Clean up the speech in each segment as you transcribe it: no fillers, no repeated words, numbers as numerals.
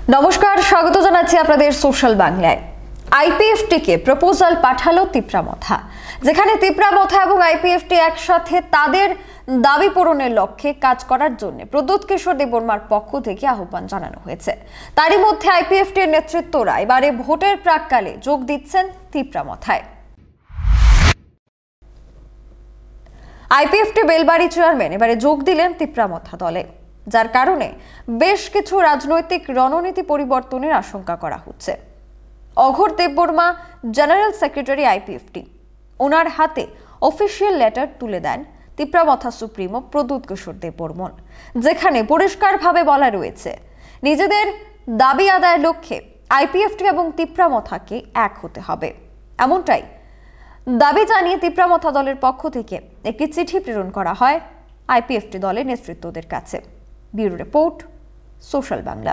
নমস্কার, স্বাগত জানাচ্ছি আপনাদের সোশ্যাল বাংলায়। IPFT কে প্রপোজাল পাঠালো তিপ্রামথা, যেখানে তিপ্রামথা এবং IPFT একসাথে তাদের দাবি পূরণের লক্ষ্যে কাজ করার জন্য প্রদ্যোৎ কিশোর দেববর্মার পক্ষ থেকে আহ্বান জানানো হয়েছে। তারই মধ্যে IPFT এর নেতৃত্বরা এবারে ভোটের প্রাককালে যোগ দিচ্ছেন তিপ্রামথায়। IPFT বেলবাড়ি চেয়ারম্যান এবারে যোগ দিলেন তিপ্রামথা দলে, যার কারণে বেশ কিছু রাজনৈতিক রণনীতি পরিবর্তনের আশঙ্কা করা হচ্ছে। Aghore Debbarma general secretary IPFT, ওনার হাতে অফিসিয়াল লেটার তুলে দেন তিপ্রামথা সুপ্রিমো প্রদ্যোৎ কিশোর দেববর্মন, যেখানে পরিষ্কারভাবে বলা রয়েছে নিজেদের দাবি আদায়ের লক্ষ্যে IPFT এবং তিপ্রামথাকে এক হতে হবে। এমনটাই দাবি জানিয়ে তিপ্রামথা দলের পক্ষ থেকে একটি চিঠি প্রেরণ করা হয় IPFT দলের নেতৃত্বদের কাছে। Bureau report, social Bangla.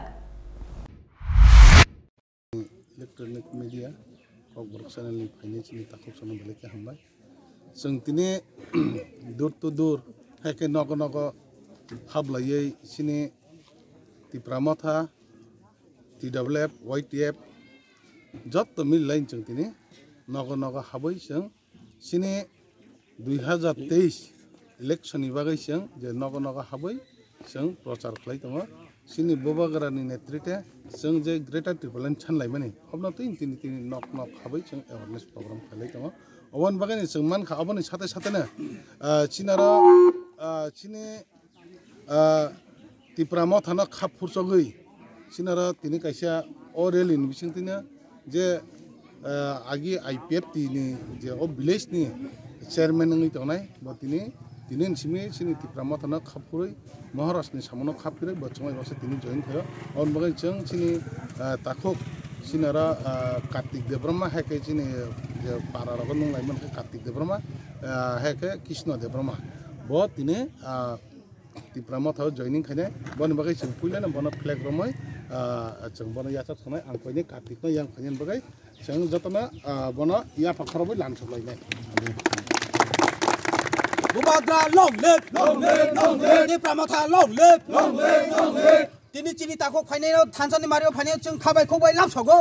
Electronic media और वर्क चैनल फाइनेंशियल ताकत सोना बले के हमबाय जों तिने दूर तो दूर है के नग नग हाबलायै सिने तिप्रामथा TWF YTF जत मिल लाइन जों तिने नग नग हाबै जों सिने 2023 इलेक्शन नि बागै जों जे नग नग हाबै जों प्रचार खालाय दङ। सिनी बोबागरानि नेतृत्वे जों जे ग्रेटार ट्रिपलेन सानलायमानि अब्ला तिनि नक नक हाबै जों एवारनेस प्रग्राम खालाय दङ। अवन बागैनि जों मानखा अबनि साथे साथेनो सिनारा सिनि तिप्रामथानो खाफुरसगै सिनारा तिनि कायसा अरेलिन बिसिंतिनो जे आगि IPFT नि जे अ विलेज नि चेयरमैन नङै दंनाय बा तिनि सिमी सिनी तिप्रामथानो खाफुरै महाराष्ट्रनि सामनो खाफिरै बचङै बसे तिनि जइन थियो। और बगै जों सिनी ताखुक सिनारा कार्तिक देबब्रह्मा हेके सिनी जे पारा रगन नंलायमोन कार्तिक देबब्रह्मा हेके कृष्ण देबब्रह्मा ब तिनि तिप्रामथाव जइनिं खायने बन बगै जों फुइलानो बन फ्लेग रमै जों बन याचा थनाय आं फैने कार्तिक न यां फैने बगै जों जतना बन या फखरबै लानसलायनाय Bubadra long live, Tiप्रामथा long live, তিনি চিনি তাকো ফাইনাল থানসানি মারিও ফাইনাল जों খাবাই খবাই লামছগো।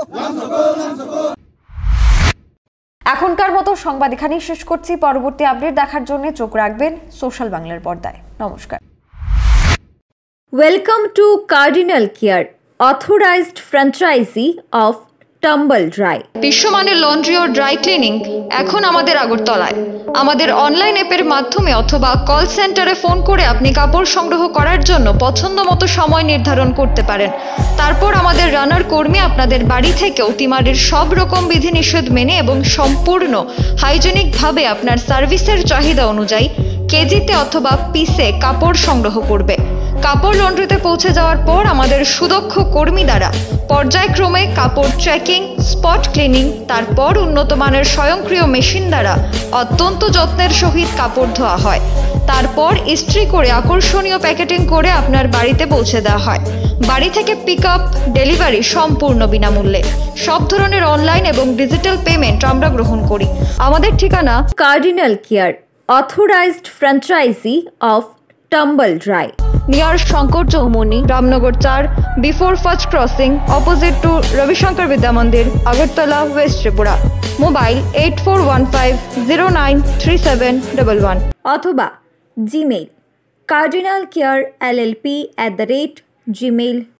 এখনকার মতো সংবাদ এখানেই শেষ করছি। পরবর্তী আপডেট দেখার জন্য চোখ রাখবেন সোশ্যাল বাংলার পর্দায়। নমস্কার। Welcome to cardinal care, authorised franchise of tumble dry. বিশ্বমানের লন্ড্রি ও ড্রাই ক্লিনিং এখন আমাদের আগরতলায়। আমাদের অনলাইন অ্যাপের মাধ্যমে অথবা কল সেন্টারে ফোন করে আপনি কাপড় সংগ্রহ করার জন্য পছন্দ মতো সময় নির্ধারণ করতে পারেন। তারপর আমাদের রানার কর্মী আপনাদের বাড়ি থেকে অতিমারির সব রকম বিধিনিষেধ মেনে এবং সম্পূর্ণ হাইজেনিকভাবে আপনার সার্ভিসের চাহিদা অনুযায়ী কেজিতে অথবা পিসে কাপড় সংগ্রহ করবে। কাপড় লন্ড্রিতে পৌঁছে যাওয়ার পর আমাদের সুদক্ষ কর্মী দ্বারা পর্যায়ক্রমে কাপড় চেকিং, স্পট ক্লিনিং, তারপর উন্নত মানের স্বয়ংক্রিয় মেশিন দ্বারা অত্যন্ত যত্নের সহিত কাপড় ধোয়া হয়। তারপর ইস্ত্রি করে আকর্ষণীয় প্যাকেটিং করে আপনার বাড়িতে পৌঁছে দেওয়া হয়। বাড়ি থেকে পিক আপ, ডেলিভারি সম্পূর্ণ বিনামূল্যে। সব ধরনের অনলাইন এবং ডিজিটাল পেমেন্ট আমরা গ্রহণ করি। আমাদের ঠিকানা cardinal care, authorised franchise of tumble dry, near Shankar Chowmuhani, Ramnagar 4, before first crossing, opposite to Rabishankar Vidya Mandir, Agartala, West Tripura. Mobile 8415093711 অথবা জিমেইল cardinalcarellp@gmail.com।